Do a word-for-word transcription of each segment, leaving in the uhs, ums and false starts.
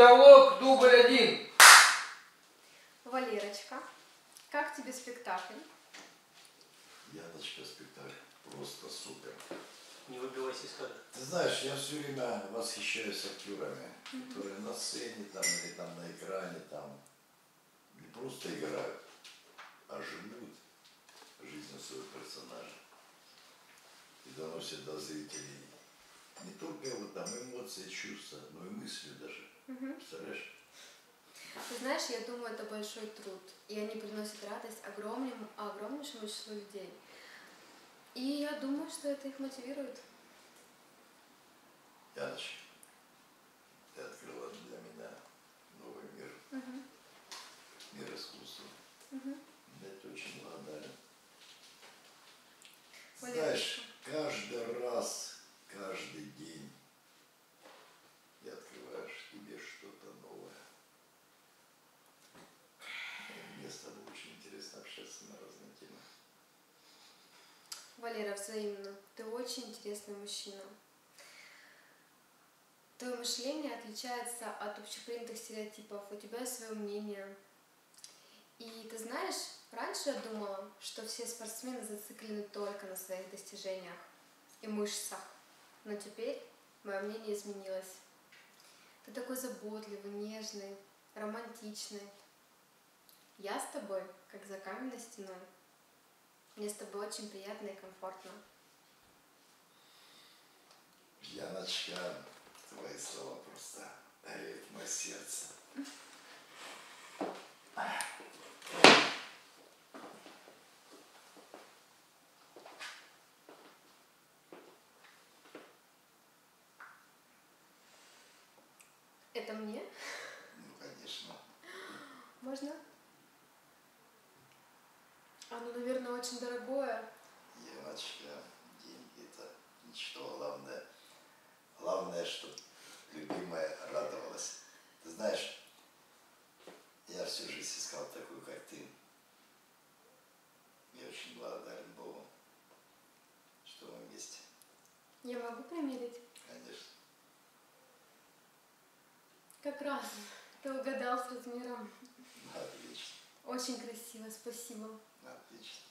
диалог, дубль один. Валерочка, как тебе спектакль? Яночка, спектакль просто супер. Не выбивайся из кадра. Ты знаешь, я все время восхищаюсь актерами, mm-hmm. которые на сцене там или там на экране там не просто играют, а живут жизнью своего персонажа и доносят до зрителей не только вот там эмоции, чувства, но и мысли даже. Mm-hmm. Представляешь? Ты знаешь, я думаю, это большой труд, и они приносят радость огромному, огромнейшему числу людей. И я думаю, что это их мотивирует. Яночка, ты открыла для меня новый мир. Uh-huh. Мир искусства. Uh-huh. Я тебе очень благодарен. Знаешь, каждый раз, каждый день ты открываешь тебе что-то новое. Мне с тобой очень интересно общаться на разные темы. Валера, взаимно. Ты очень интересный мужчина. Твое мышление отличается от общепринятых стереотипов. У тебя свое мнение. И ты знаешь, раньше я думала, что все спортсмены зациклены только на своих достижениях и мышцах. Но теперь мое мнение изменилось. Ты такой заботливый, нежный, романтичный. Я с тобой, как за каменной стеной. Мне с тобой очень приятно и комфортно. Яночка, твои слова просто греют мое сердце. Это мне? Ну, конечно. Можно? Оно, наверное, очень дорогое. Яночка, деньги это ничто, главное. Главное, чтобы любимая радовалась. Ты знаешь, я всю жизнь искал такую, как ты. Я очень благодарен Богу, что мы вместе. Я могу примерить? Конечно. Как раз. Ты угадал с размером. Отлично. Очень красиво, спасибо. Отлично.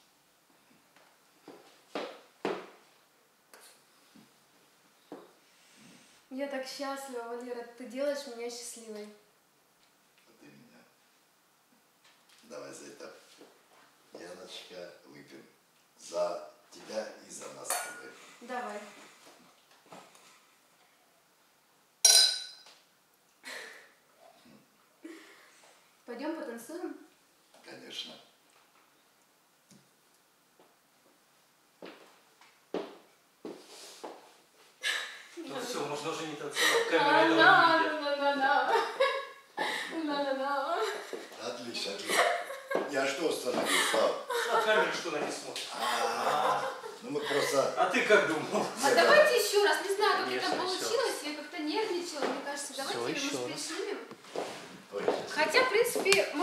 Я так счастлива, Валера, ты делаешь меня счастливой. А ты меня. Давай за это, Яночка, выпьем. За тебя и за нас с тобой. Давай. Пойдем потанцуем? Конечно. Ну все, можно уже не танцевать. Камера этого не видит. Отлично, отлично. Я что остановился? А камера что на не смотрит? Ну мы просто... А ты как думал? А давайте еще раз, не знаю, как Конечно, это еще получилось, я как-то нервничала, мне кажется, давайте, Все, еще может, раз. переснимем. Ой. Хотя, в принципе,